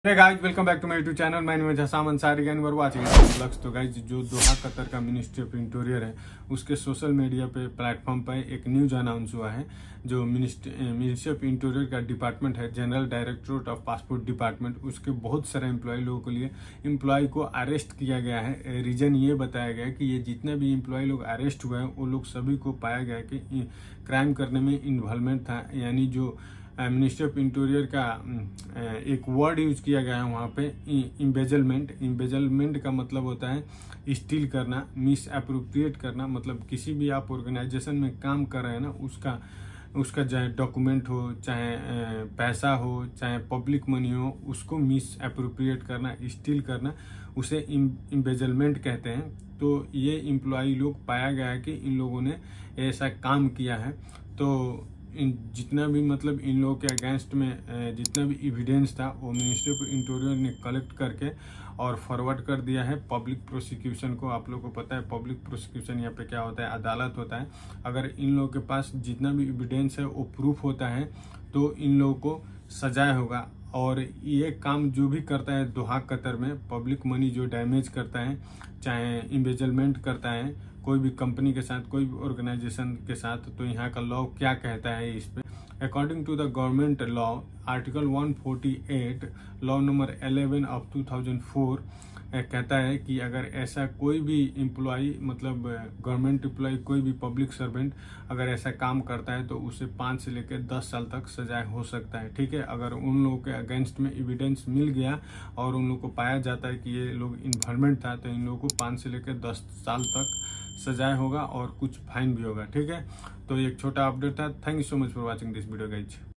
Hey guys, welcome back to my YouTube channel. My name is Hassam Ansari and we're watching vlogs। तो guys जो Doha Qatar का ministry of interior है उसके social media पे platform पे एक news announce हुआ है। जो मिनिस्ट्री ऑफ इंटीरियर का डिपार्टमेंट है, general directorate of passport department, उसके बहुत सारे एम्प्लॉय लोगों के लिए एम्प्लॉय को अरेस्ट किया गया है। रीजन ये बताया गया है कि ये जितने भी एम्प्लॉय लोग अरेस्ट हुए हैं वो लोग सभी को पाया गया कि क्राइम करने में इन्वॉल्वमेंट था। यानी जो मिनिस्ट्री ऑफ इंटीरियर का एक वर्ड यूज किया गया है वहाँ पे, इम्बेजलमेंट। इम्बेजलमेंट का मतलब होता है स्टील करना, मिस अप्रोप्रिएट करना। मतलब किसी भी आप ऑर्गेनाइजेशन में काम कर रहे हैं ना, उसका चाहे डॉक्यूमेंट हो, चाहे पैसा हो, चाहे पब्लिक मनी हो, उसको मिस अप्रोप्रिएट करना, स्टील करना, उसे इम्बेजलमेंट कहते हैं। तो ये एम्प्लॉय लोग पाया गया है कि इन लोगों ने ऐसा काम किया है। तो जितना भी मतलब इन लोगों के अगेंस्ट में जितना भी एविडेंस था वो मिनिस्ट्री ऑफ इंटीरियर ने कलेक्ट करके और फॉरवर्ड कर दिया है पब्लिक प्रोसिक्यूशन को। आप लोगों को पता है पब्लिक प्रोसिक्यूशन यहाँ पे क्या होता है, अदालत होता है। अगर इन लोगों के पास जितना भी एविडेंस है वो प्रूफ होता है तो इन लोगों को सजा होगा। और ये काम जो भी करता है दोहा कतर में, पब्लिक मनी जो डैमेज करता है, चाहे इम्बेजलमेंट करता है कोई भी कंपनी के साथ, कोई भी ऑर्गेनाइजेशन के साथ, तो यहाँ का लॉ क्या कहता है इस पे। According to the government law article 148 law number 11 of 2004 कहता है कि अगर ऐसा कोई भी एम्प्लॉय, मतलब गवर्नमेंट एम्प्लॉय, कोई भी पब्लिक सर्वेंट अगर ऐसा काम करता है तो उसे 5 से लेकर 10 साल तक सजा हो सकता है। ठीक है, अगर उन लोगों के अगेंस्ट में एविडेंस मिल गया और उन लोगों को पाया जाता है कि ये लोग इन्वॉल्वमेंट था तो इन लोगों को 5 से लेकर 10 साल तक सजाए होगा और कुछ फाइन भी होगा। ठीक है, तो एक छोटा अपडेट था। Thank you so much for watching this video guys.